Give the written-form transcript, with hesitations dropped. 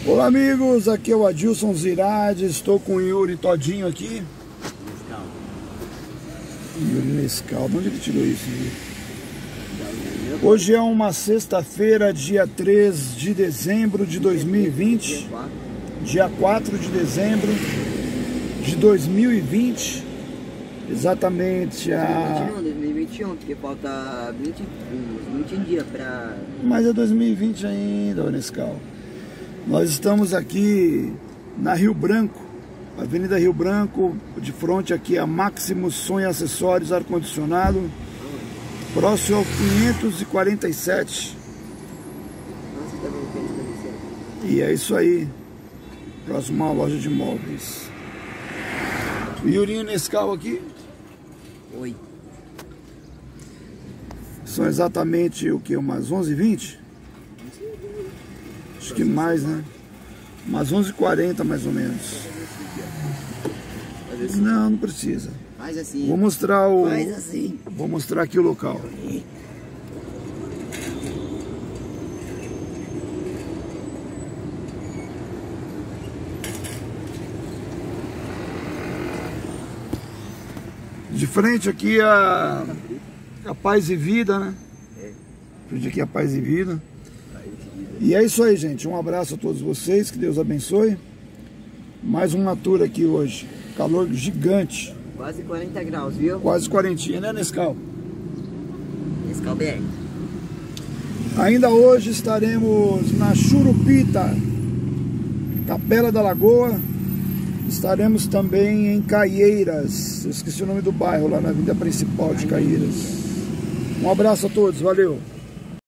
Olá amigos, aqui é o Adilson Zirade, estou com o Yuri Todinho aqui. Yuri Nescau, onde ele tirou isso? Hoje é uma sexta-feira, dia 3 de dezembro de 2020, dia 4 de dezembro de 2020, exatamente a... 2021, porque falta 20 dias para... Mas é 2020 ainda, Nescau. Nós estamos aqui na Rio Branco, Avenida Rio Branco, de frente aqui a Maximus Som e Acessórios Ar-Condicionado, próximo ao 547. E é isso aí, próximo à loja de móveis. O Yurinho Nescau aqui. Oi. São exatamente o que? Umas 11h20? Acho que mais, né? Umas 11h40 mais ou menos. Não, não precisa. Faz assim. Vou mostrar o... Faz assim. Vou mostrar aqui o local. De frente aqui a Paz e Vida, né? Frente aqui a Paz e Vida. E é isso aí, gente. Um abraço a todos vocês. Que Deus abençoe. Mais uma tour aqui hoje. Calor gigante. Quase 40 graus, viu? Quase 40, né, Nescau? Nescau BR. Ainda hoje estaremos na Churupita, Capela da Lagoa. Estaremos também em Caieiras. Eu esqueci o nome do bairro, lá na avenida principal de Caieiras. Um abraço a todos. Valeu.